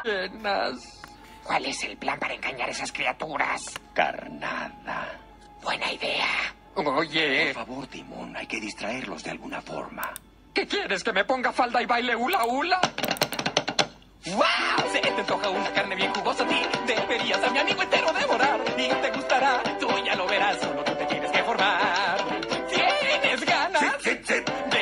llenas. ¿Cuál es el plan para engañar a esas criaturas? Carnada. Buena idea. Oye, Por favor, Timón, hay que distraerlos de alguna forma. ¿qué quieres? ¿Que me ponga falda y baile hula hula? ¡Wow! Se te antoja una carne bien jugosa a ti. Deberías a mi amigo entero devorar. Y te gustará, tú ya lo verás. Solo tú te tienes que formar. ¿Tienes ganas? Sí.